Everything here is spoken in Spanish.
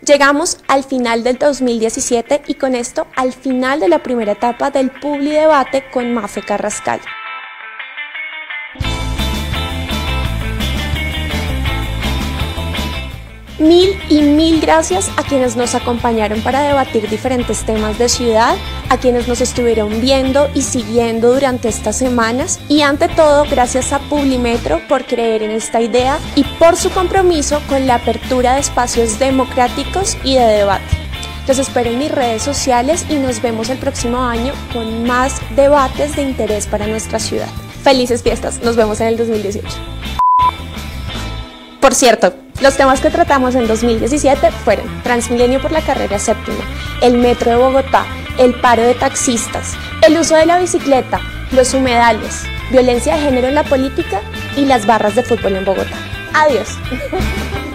Llegamos al final del 2017 y con esto al final de la primera etapa del Publidebate con Mafe Carrascal. Mil gracias a quienes nos acompañaron para debatir diferentes temas de ciudad, a quienes nos estuvieron viendo y siguiendo durante estas semanas y ante todo gracias a Publimetro por creer en esta idea y por su compromiso con la apertura de espacios democráticos y de debate. Los espero en mis redes sociales y nos vemos el próximo año con más debates de interés para nuestra ciudad. Felices fiestas, nos vemos en el 2018. Por cierto, los temas que tratamos en 2017 fueron Transmilenio por la carrera séptima, el metro de Bogotá, el paro de taxistas, el uso de la bicicleta, los humedales, violencia de género en la política y las barras de fútbol en Bogotá. Adiós.